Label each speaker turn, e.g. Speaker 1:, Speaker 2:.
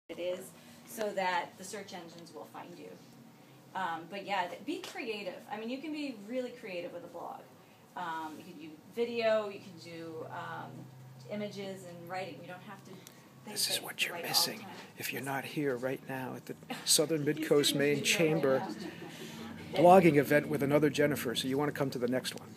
Speaker 1: it is, so that the search engines will find you. But yeah, be creative. I mean, you can be really creative with a blog. You can do video, you can do images and writing. You don't have to.
Speaker 2: This is what you're missing if you're not here right now at the Southern Midcoas main chamber blogging event with another Jennifer. So you want to come to the next one.